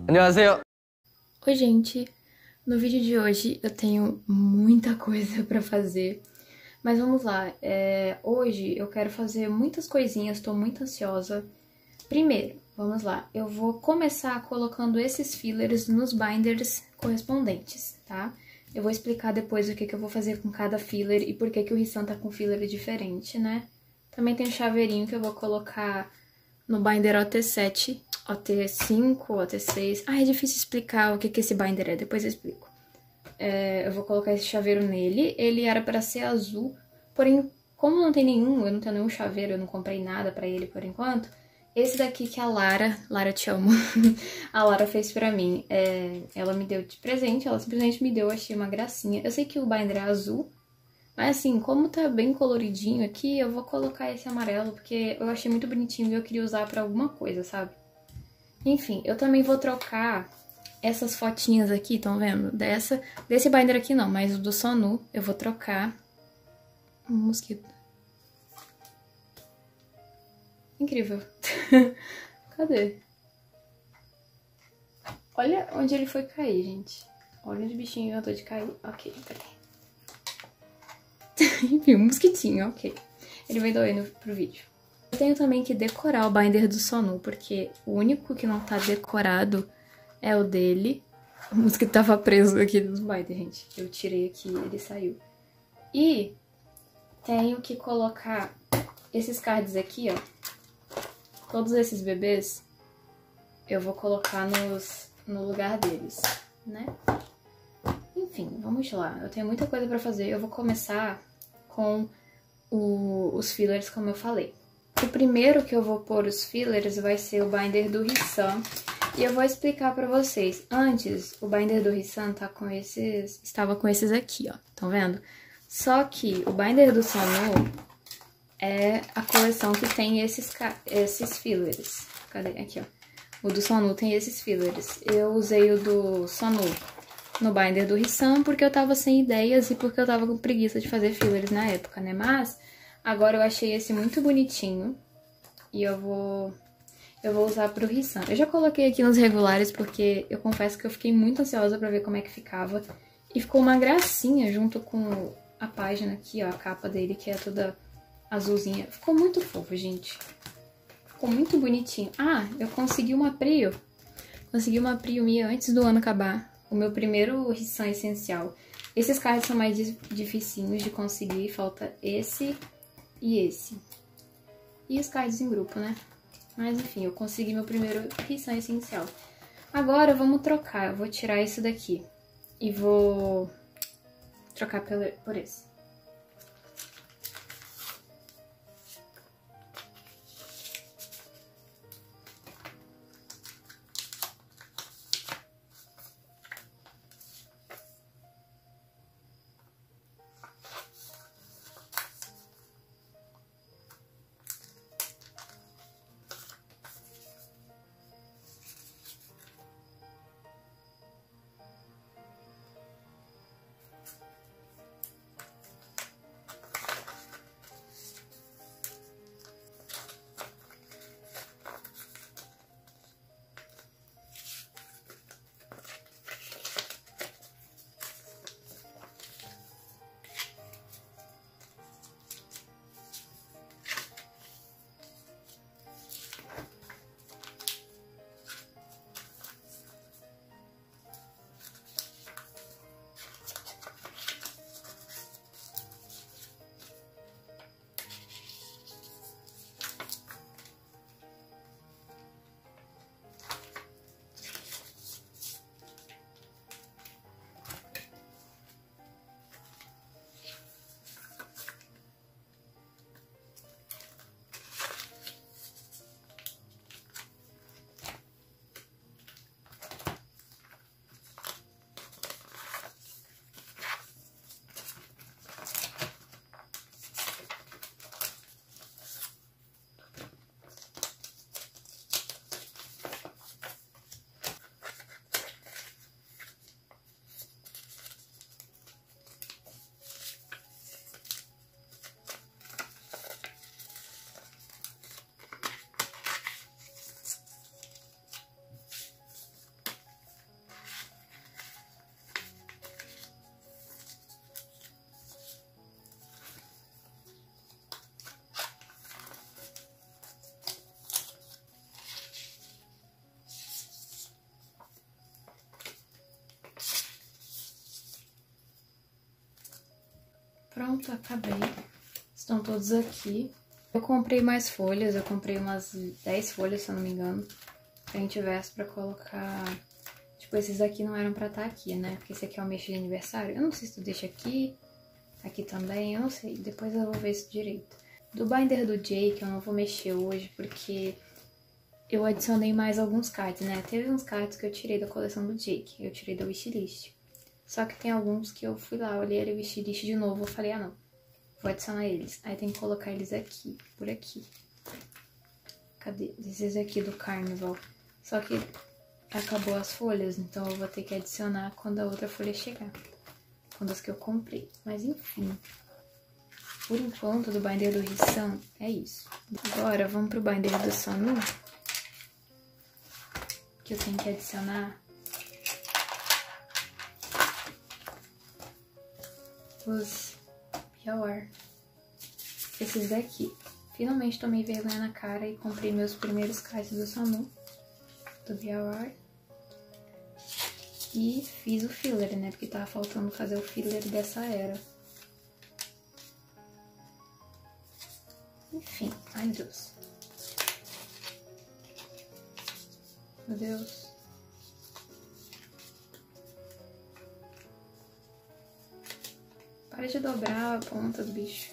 안녕하세요. Oi, gente! No vídeo de hoje eu tenho muita coisa pra fazer, mas vamos lá. Hoje eu quero fazer muitas coisinhas, tô muito ansiosa. Primeiro, vamos lá, eu vou começar colocando esses fillers nos binders correspondentes, tá? Eu vou explicar depois o que eu vou fazer com cada filler e por que o Rissan tá com filler diferente, né? Também tem um chaveirinho que eu vou colocar no binder OT7, OT5, OT6. Ah, é difícil explicar o que esse binder é, depois eu explico. Eu vou colocar esse chaveiro nele, ele era pra ser azul, porém, como não tem nenhum, eu não tenho nenhum chaveiro, eu não comprei nada pra ele por enquanto, esse daqui que a Lara eu te amo, a Lara fez pra mim, ela me deu de presente, ela simplesmente me deu, eu achei uma gracinha. Eu sei que o binder é azul, mas assim, como tá bem coloridinho aqui, eu vou colocar esse amarelo, porque eu achei muito bonitinho e eu queria usar pra alguma coisa, sabe? Enfim, eu também vou trocar essas fotinhas aqui, estão vendo? Desse binder aqui não, mas o do Sonu eu vou trocar. Um mosquito. Incrível. Cadê? Olha onde ele foi cair, gente. Olha onde o bichinho inventou de cair. Ok, peraí. Enfim, um mosquitinho, ok. Ele veio doendo pro vídeo. Eu tenho também que decorar o binder do Sonu, porque o único que não tá decorado é o dele. O mosquito tava preso aqui nos binders, gente. Eu tirei aqui e ele saiu. E tenho que colocar esses cards aqui, ó. Todos esses bebês, eu vou colocar no lugar deles, né? Enfim, vamos lá. Eu tenho muita coisa pra fazer. Eu vou começar com os fillers, como eu falei. O primeiro que eu vou pôr os fillers vai ser o binder do Rissan. E eu vou explicar pra vocês. Antes, o binder do Rissan estava com esses aqui, ó. Estão vendo? Só que o binder do Sonu é a coleção que tem esses fillers. Cadê? Aqui, ó. O do Sonu tem esses fillers. Eu usei o do Sonu no binder do Rissan porque eu tava sem ideias e porque eu tava com preguiça de fazer fillers na época, né? Mas agora eu achei esse muito bonitinho e eu vou usar pro Rissan. Eu já coloquei aqui nos regulares porque eu confesso que eu fiquei muito ansiosa pra ver como é que ficava. E ficou uma gracinha junto com a página aqui, ó, a capa dele, que é toda azulzinha. Ficou muito fofo, gente. Ficou muito bonitinho. Ah, eu consegui uma Prio. Consegui uma Prio minha antes do ano acabar. O meu primeiro Rissan essencial. Esses cards são mais dificinhos de conseguir. Falta esse e esse. E os cards em grupo, né? Mas enfim, eu consegui meu primeiro Rissan essencial. Agora vamos trocar. Eu vou tirar isso daqui. E vou trocar por esse. pronto, acabei. Estão todos aqui. Eu comprei mais folhas, eu comprei umas 10 folhas, se eu não me engano. Se a gente tivesse pra colocar... Tipo, esses aqui não eram pra estar aqui, né? Porque esse aqui é o mês de aniversário. Eu não sei se tu deixa aqui, aqui também, eu não sei. Depois eu vou ver isso direito. Do binder do Jake eu não vou mexer hoje, porque eu adicionei mais alguns cards, né? Teve uns cards que eu tirei da coleção do Jake, eu tirei da wishlist. Só que tem alguns que eu fui lá, olhei a wishlist de novo, eu falei, ah não, vou adicionar eles. Aí tem que colocar eles aqui, por aqui. Cadê? Esses aqui do Carnival. Só que acabou as folhas, então eu vou ter que adicionar quando a outra folha chegar. Quando as que eu comprei. Mas enfim. Por enquanto, do binder do Rissan, é isso. Agora, vamos pro binder do Sonu. Que eu tenho que adicionar os Biaware. Esses daqui. Finalmente tomei vergonha na cara e comprei meus primeiros cards do Sonu. Do Biaware. E fiz o filler, né? Porque tava faltando fazer o filler dessa era. Enfim, ai Deus. Meu Deus. Para de dobrar a ponta do bicho.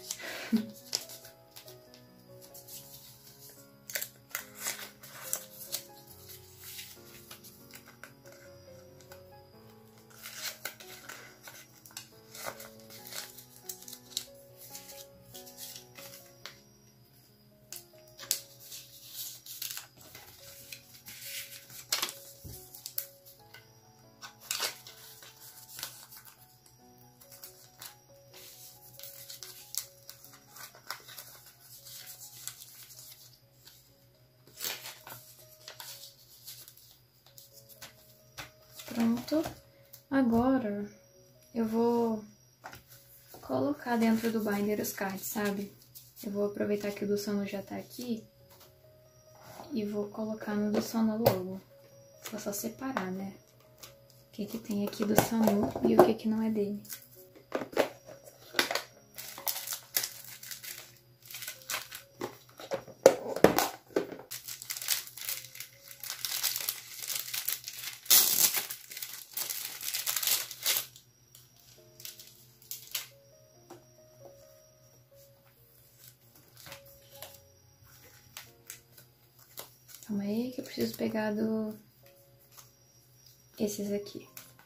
Pronto. Agora eu vou colocar dentro do binder os cards, sabe? Eu vou aproveitar que o do Sonu já tá aqui e vou colocar no do Sonu logo. Vou só separar, né? O que que tem aqui do Sonu e o que que não é dele. Calma aí que eu preciso pegar esses aqui.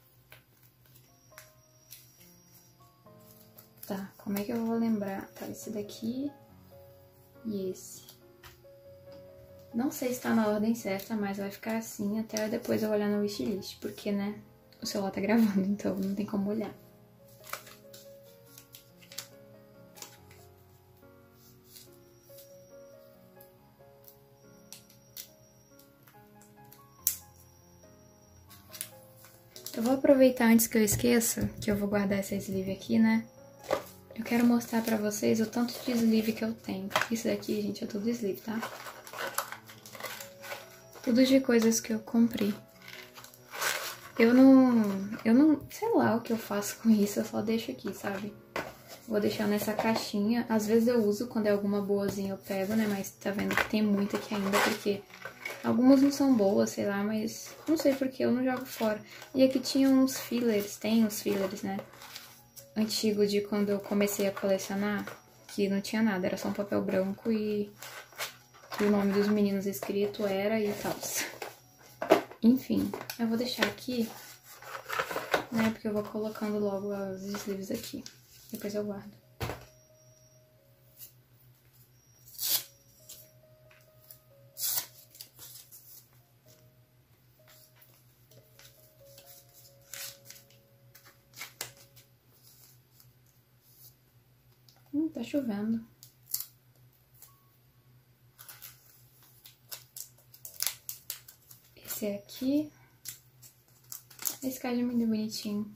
Tá, como é que eu vou lembrar? Tá, esse daqui e esse. Não sei se tá na ordem certa, mas vai ficar assim até depois eu olhar no wishlist, porque, né, o celular tá gravando, então não tem como olhar. Eu vou aproveitar antes que eu esqueça, que eu vou guardar essa sleeve aqui, né? Eu quero mostrar pra vocês o tanto de sleeve que eu tenho. Isso daqui, gente, é tudo sleeve, tá? Tudo de coisas que eu comprei. Eu não, sei lá o que eu faço com isso, eu só deixo aqui, sabe? Vou deixar nessa caixinha. Às vezes eu uso, quando é alguma boazinha eu pego, né? Mas tá vendo que tem muita aqui ainda, porque algumas não são boas, sei lá, mas não sei porque eu não jogo fora. E aqui tinha uns fillers, tem uns fillers, né? Antigo de quando eu comecei a colecionar, que não tinha nada, era só um papel branco e o nome dos meninos escrito era e tal. Enfim, eu vou deixar aqui, né, porque eu vou colocando logo as sleeves aqui, depois eu guardo. Tá chovendo. Esse aqui. Esse card é muito bonitinho.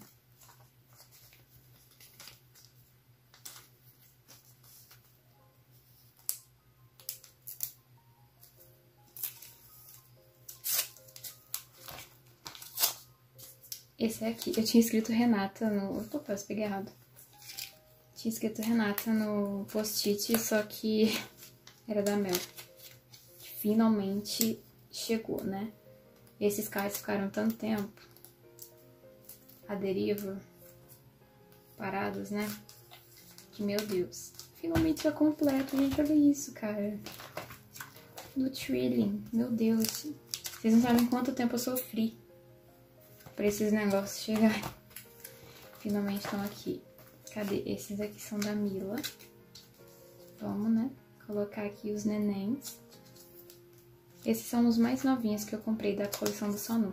Esse aqui. Eu tinha escrito Renata no... Opa, eu peguei errado. Tinha escrito Renata no post-it, só que era da Mel. Finalmente chegou, né? Esses cards ficaram tanto tempo à deriva, parados, né? Que, meu Deus. Finalmente tá completo, gente. Olha isso, cara. No Trilling. Meu Deus. Vocês não sabem quanto tempo eu sofri pra esses negócios chegarem. Finalmente estão aqui. Cadê? Esses aqui são da Mila. Vamos, né? Colocar aqui os nenéns. Esses são os mais novinhos que eu comprei da coleção do Sonu.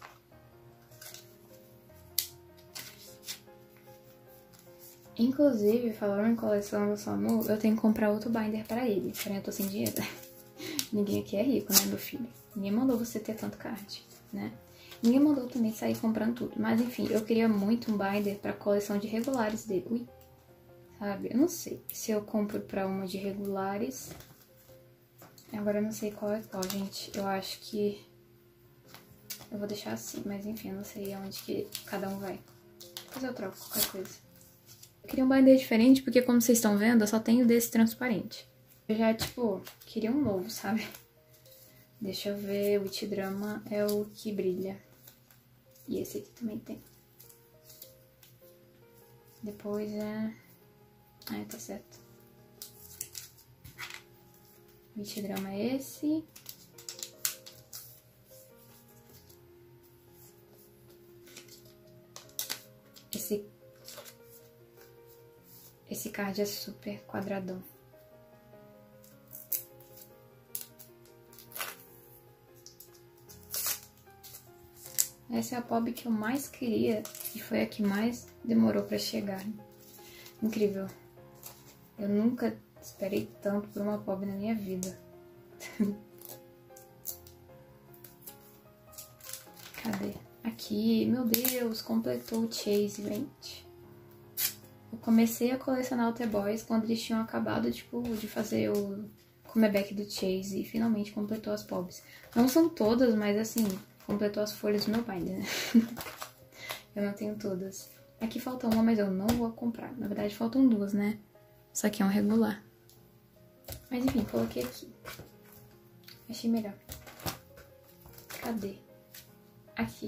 Inclusive, falando em coleção do Sonu, eu tenho que comprar outro binder pra ele. Porém, eu tô sem dinheiro. Ninguém aqui é rico, né, meu filho? Ninguém mandou você ter tanto card, né? Ninguém mandou também sair comprando tudo. Mas, enfim, eu queria muito um binder pra coleção de regulares dele. Ui, sabe? Eu não sei se eu compro pra uma de regulares. Agora eu não sei qual é qual, gente. Eu acho que eu vou deixar assim. Mas, enfim, eu não sei aonde que cada um vai. Depois eu troco qualquer coisa. Eu queria um binder diferente porque, como vocês estão vendo, eu só tenho desse transparente. Eu já, tipo, queria um novo, sabe? Deixa eu ver, o Witch Drama é o que brilha. E esse aqui também tem. Depois é... Ah, tá certo. Witch Drama é esse. Esse card é super quadradão. Essa é a POB que eu mais queria e foi a que mais demorou pra chegar. Incrível. Eu nunca esperei tanto por uma POB na minha vida. Cadê? Aqui, meu Deus, completou o Chase, gente. Eu comecei a colecionar o The Boys quando eles tinham acabado, tipo, de fazer o comeback do Chase e finalmente completou as POBs. Não são todas, mas assim... Completou as folhas do meu binder, né? Eu não tenho todas. Aqui falta uma, mas eu não vou comprar. Na verdade, faltam duas, né? Só que é um regular. Mas enfim, coloquei aqui. Achei melhor. Cadê? Aqui.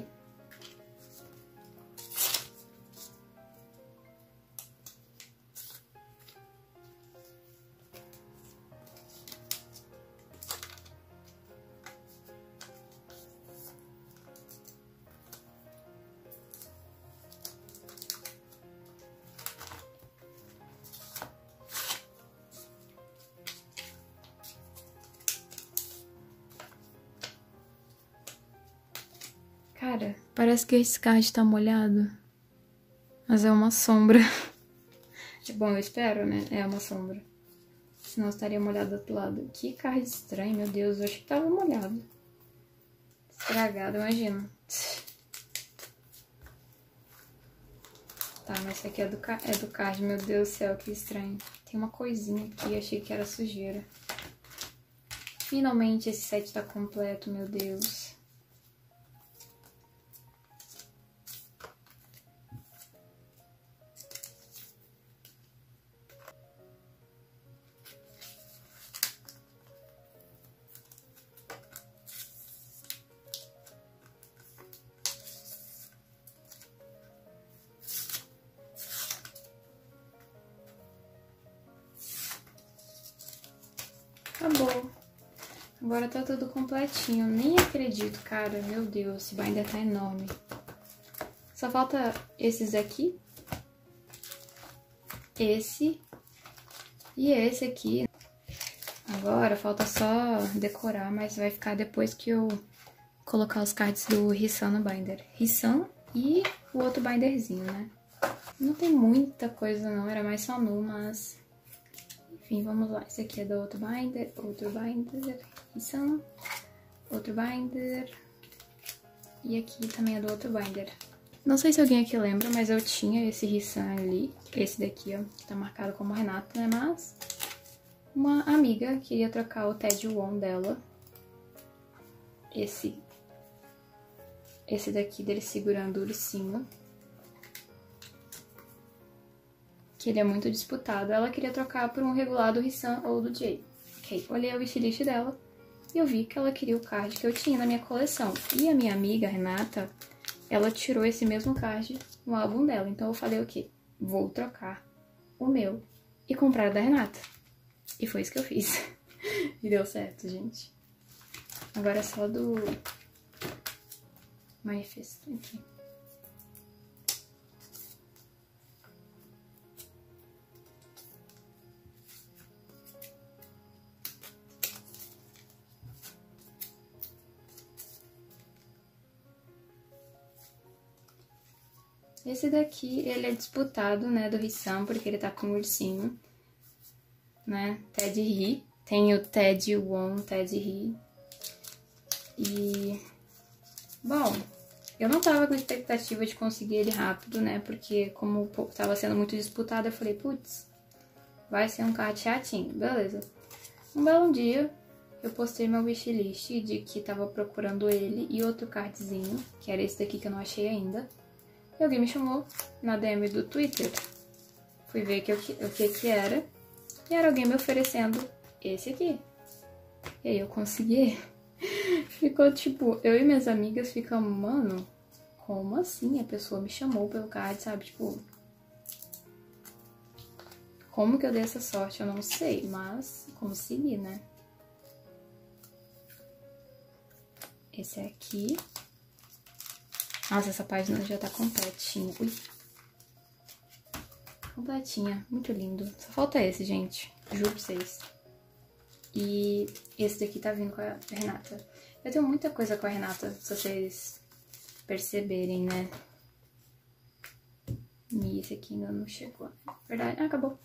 Cara, parece que esse card tá molhado. Mas é uma sombra. Bom, eu espero, né? É uma sombra. Senão estaria molhado do outro lado. Que card estranho, meu Deus. Eu achei que tava molhado. Estragado, imagina. Tá, mas esse aqui é do card. Meu Deus do céu, que estranho. Tem uma coisinha aqui, achei que era sujeira. Finalmente esse set tá completo, meu Deus. Acabou. Agora tá tudo completinho. Nem acredito, cara. Meu Deus, esse binder tá enorme. Só falta esses aqui. Esse. E esse aqui. Agora falta só decorar, mas vai ficar depois que eu colocar os cards do Hissan no binder. Hissan e o outro binderzinho, né? Não tem muita coisa não, era mais Sonu, mas... Enfim, vamos lá. Esse aqui é do outro binder, Hissan, outro binder. E aqui também é do outro binder. Não sei se alguém aqui lembra, mas eu tinha esse Hissan ali, esse daqui, ó, que tá marcado como Renata, né? Mas uma amiga queria trocar o Ted Won dela. Esse daqui dele segurando o ursinho. que ele é muito disputado. Ela queria trocar por um regular do Rissan ou do Jay. Ok, olhei o wishlist dela e eu vi que ela queria o card que eu tinha na minha coleção. E a minha amiga, Renata, ela tirou esse mesmo card no álbum dela. Então eu falei, ok, vou trocar o meu e comprar da Renata. E foi isso que eu fiz. E deu certo, gente. Agora é só do manifesto aqui. Esse daqui, ele é disputado, né, do Rissan, porque ele tá com um ursinho, né, Ted Ri. Tem o Ted Won, Ted Ri. E, bom, eu não tava com expectativa de conseguir ele rápido, né, porque como tava sendo muito disputado, eu falei, putz, vai ser um card chatinho, beleza. Um belo dia, eu postei meu wishlist de que tava procurando ele e outro cardzinho, que era esse daqui que eu não achei ainda. E alguém me chamou na DM do Twitter. Fui ver o que era. E era alguém me oferecendo esse aqui. E aí eu consegui. Ficou tipo, eu e minhas amigas ficamos, mano, como assim? A pessoa me chamou pelo card, sabe? Tipo, como que eu dei essa sorte? Eu não sei, mas consegui, né? Esse aqui. Nossa, essa página já tá completinha. Ui. Completinha. Muito lindo. Só falta esse, gente. Juro pra vocês. E esse daqui tá vindo com a Renata. Eu tenho muita coisa com a Renata, se vocês perceberem, né? E esse aqui ainda não chegou. Verdade? Ah, acabou.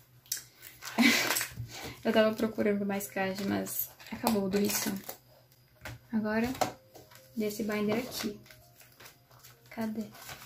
Eu tava procurando mais card, mas acabou do Rissan. Agora, desse binder aqui. Cadê?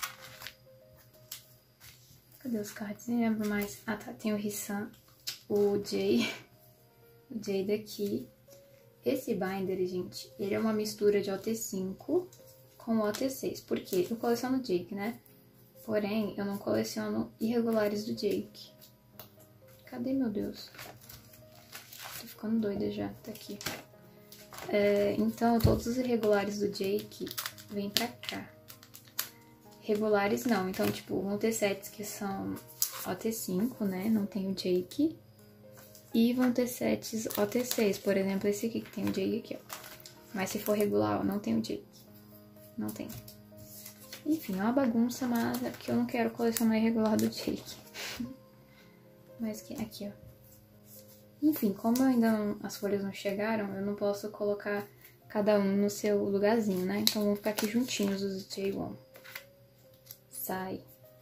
Cadê os cards? Nem lembro mais. Ah, tá. Tem o Rissan, o Jay. O Jay daqui. Esse binder, gente, ele é uma mistura de OT5 com OT6. Por quê? Eu coleciono Jake, né? Porém, eu não coleciono irregulares do Jake. Cadê, meu Deus? Tô ficando doida já. Tá aqui. Então, todos os irregulares do Jake vêm pra cá. Regulares não, então, tipo, vão ter sets que são OT5, né? Não tem o Jake. E vão ter sets OT6, por exemplo, esse aqui que tem o Jake aqui, ó. Mas se for regular, ó, não tem o Jake. Não tem. Enfim, é uma bagunça, mas é porque eu não quero colecionar irregular do Jake. Mas aqui, ó. Enfim, como ainda não, as folhas não chegaram, eu não posso colocar cada um no seu lugarzinho, né? Então vão ficar aqui juntinhos os J1. Sai.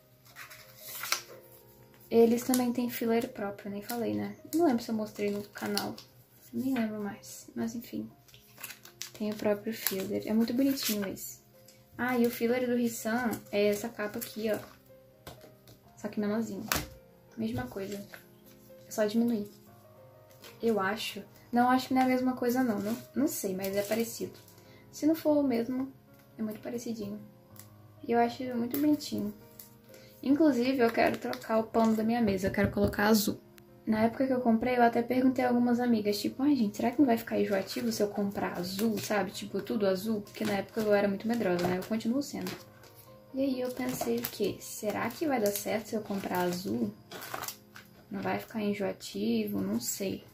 Eles também têm filler próprio, nem falei, né? Não lembro se eu mostrei no canal. Nem lembro mais. Mas enfim. Tem o próprio filler. É muito bonitinho esse. Ah, e o filler do Rissan é essa capa aqui, ó. Só que menorzinho. Mesma coisa. É só diminuir. Eu acho. Não, acho que não é a mesma coisa, não. Não sei, mas é parecido. Se não for o mesmo, é muito parecidinho. E eu acho muito bonitinho. Inclusive, eu quero trocar o pano da minha mesa. Eu quero colocar azul. Na época que eu comprei, eu até perguntei a algumas amigas, tipo, ai, gente, será que não vai ficar enjoativo se eu comprar azul, sabe? Tipo, tudo azul? Porque na época eu era muito medrosa, né? Eu continuo sendo. E aí eu pensei o quê? Será que vai dar certo se eu comprar azul? Não vai ficar enjoativo? Não sei.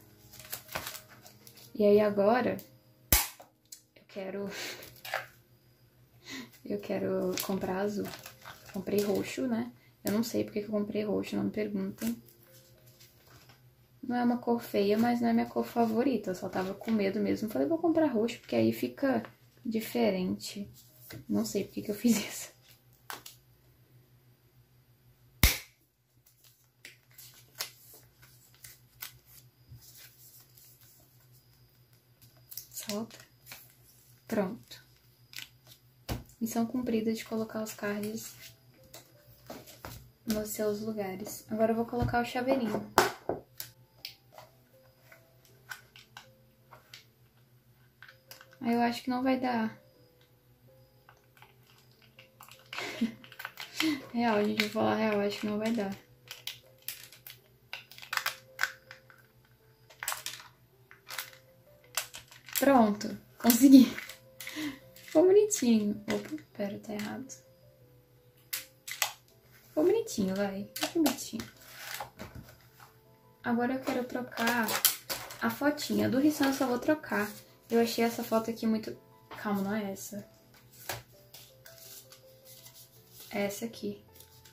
E aí agora, eu quero comprar azul. Comprei roxo, né? Eu não sei porque que eu comprei roxo, não me perguntem. Não é uma cor feia, mas não é minha cor favorita. Eu só tava com medo mesmo. Falei, vou comprar roxo, porque aí fica diferente. Não sei porque que eu fiz isso. Solta. Pronto. Missão cumprida de colocar os cards nos seus lugares. Agora eu vou colocar o chaveirinho. Aí eu acho que não vai dar. Real, gente, vou falar real, acho que não vai dar. Pronto, consegui. Ficou bonitinho. Opa, pera, tá errado. Ficou bonitinho, vai. Ficou bonitinho. Agora eu quero trocar a fotinha. Do Risson eu só vou trocar. Eu achei essa foto aqui muito... Calma, não é essa. É essa aqui.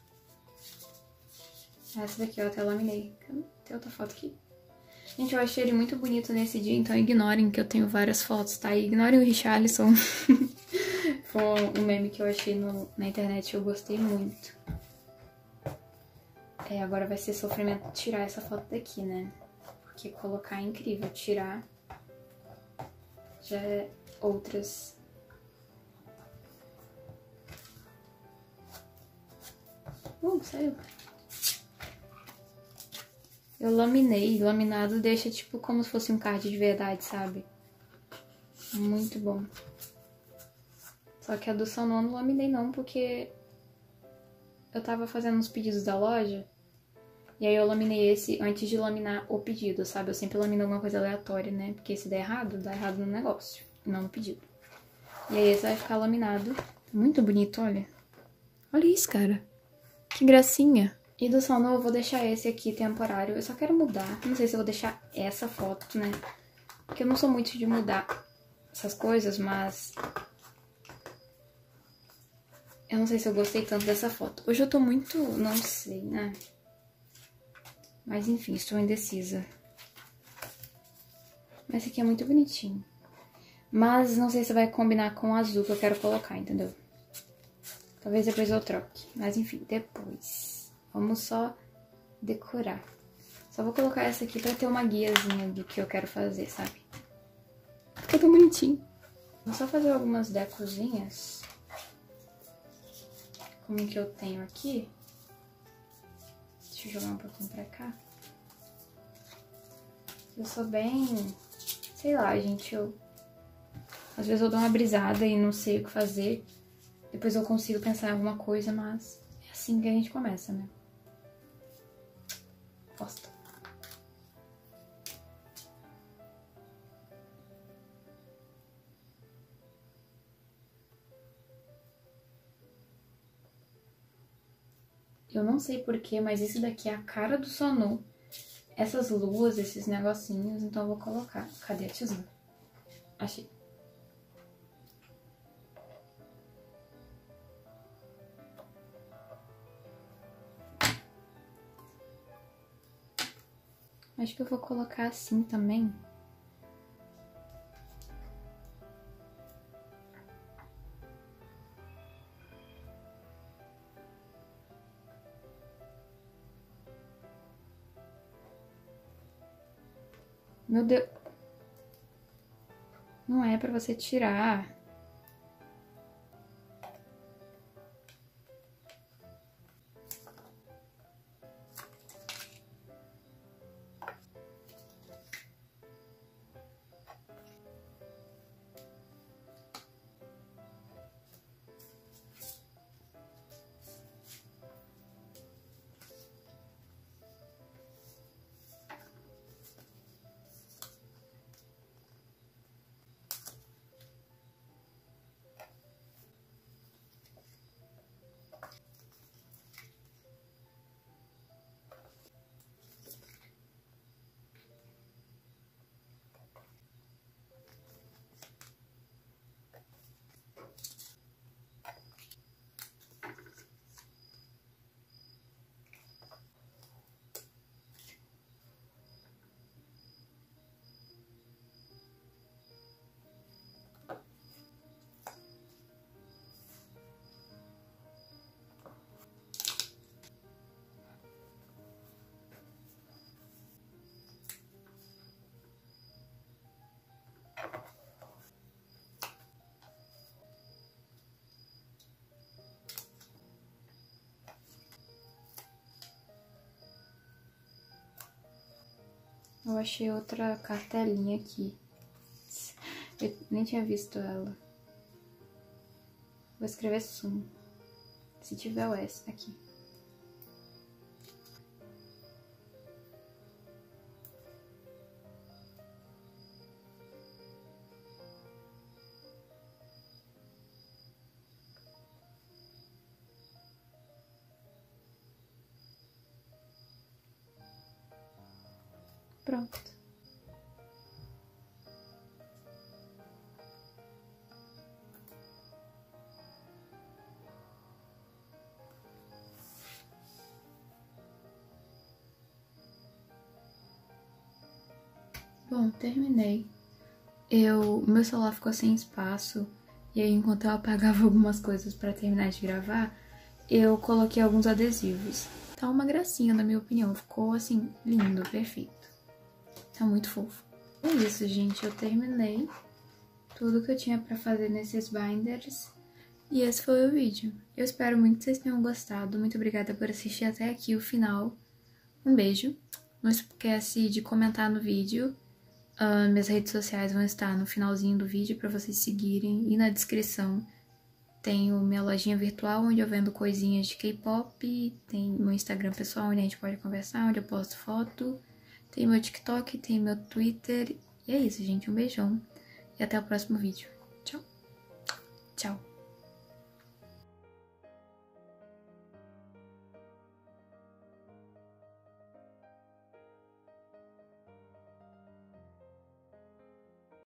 Essa daqui eu até laminei. Tem outra foto aqui. Gente, eu achei ele muito bonito nesse dia, então ignorem que eu tenho várias fotos, tá? E ignorem o Richarlison. Foi um meme que eu achei na internet e eu gostei muito. Agora vai ser sofrimento tirar essa foto daqui, né? Porque colocar é incrível, tirar já é outras. Saiu. Eu laminei, laminado deixa tipo como se fosse um card de verdade, sabe? Muito bom. Só que a do Sonon eu não laminei não, porque eu tava fazendo uns pedidos da loja, e aí eu laminei esse antes de laminar o pedido, sabe? Eu sempre lamino alguma coisa aleatória, né? Porque se der errado, dá errado no negócio, não no pedido. E aí esse vai ficar laminado. Muito bonito, olha. Olha isso, cara. Que gracinha. E do Sonon eu vou deixar esse aqui temporário. Eu só quero mudar. Não sei se eu vou deixar essa foto, né? Porque eu não sou muito de mudar essas coisas, mas... eu não sei se eu gostei tanto dessa foto. Hoje eu tô muito... não sei, né? Mas enfim, estou indecisa. Esse aqui é muito bonitinho. Mas não sei se vai combinar com o azul que eu quero colocar, entendeu? Talvez depois eu troque. Mas enfim, depois. Vamos só decorar. Só vou colocar essa aqui pra ter uma guiazinha do que eu quero fazer, sabe? Ficou tão bonitinho. Vou só fazer algumas decozinhas. Como que eu tenho aqui. Deixa eu jogar um pouquinho pra cá. Eu sou bem... sei lá, gente, às vezes eu dou uma brisada e não sei o que fazer. Depois eu consigo pensar em alguma coisa, mas é assim que a gente começa, né? Posta. Eu não sei porquê, mas isso daqui é a cara do Sonon. Essas luas, esses negocinhos, então eu vou colocar. Cadê a tesoura? Achei. Acho que eu vou colocar assim também. Meu Deus. Não é pra você tirar. Eu achei outra cartelinha aqui. Eu nem tinha visto ela. Vou escrever sumo. Se tiver o S aqui. Pronto. Bom, terminei. Meu celular ficou sem espaço, e aí enquanto eu apagava algumas coisas pra terminar de gravar, eu coloquei alguns adesivos. Tá uma gracinha, na minha opinião. Ficou, assim, lindo, perfeito. Tá muito fofo. É isso, gente. Eu terminei tudo que eu tinha pra fazer nesses binders. E esse foi o vídeo. Eu espero muito que vocês tenham gostado. Muito obrigada por assistir até aqui o final. Um beijo. Não esquece de comentar no vídeo. Minhas redes sociais vão estar no finalzinho do vídeo pra vocês seguirem. E na descrição tenho minha lojinha virtual, onde eu vendo coisinhas de K-pop. Tem meu Instagram pessoal, onde a gente pode conversar, onde eu posto foto. Tem meu TikTok, tem meu Twitter. E é isso, gente. Um beijão. E até o próximo vídeo. Tchau. Tchau.